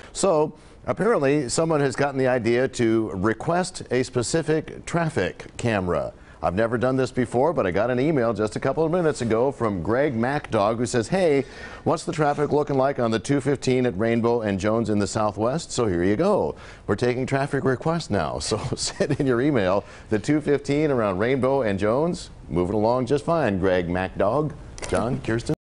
So apparently someone has gotten the idea to request a specific traffic camera. I've never done this before, but I got an email just a couple of minutes ago from Greg MacDog, who says, hey, what's the traffic looking like on the 215 at Rainbow and Jones in the Southwest? So here you go. We're taking traffic requests now. So send in your email. The 215 around Rainbow and Jones, moving along just fine. Greg MacDog, John, Kirsten.